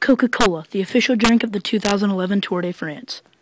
Coca-Cola, the official drink of the 2011 Tour de France.